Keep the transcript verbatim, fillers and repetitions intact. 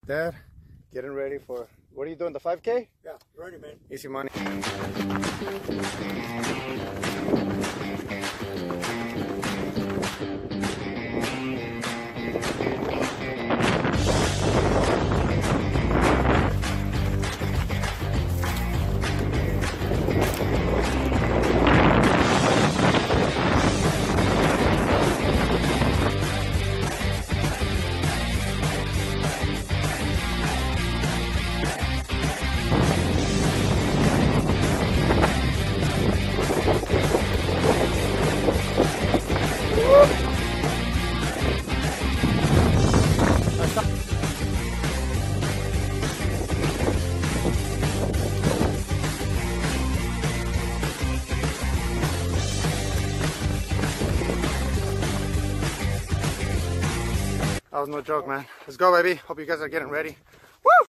Dad, getting ready for, what are you doing, the five K? Yeah, ready, man. Easy money. That was no joke, man. Let's go, baby. Hope you guys are getting ready.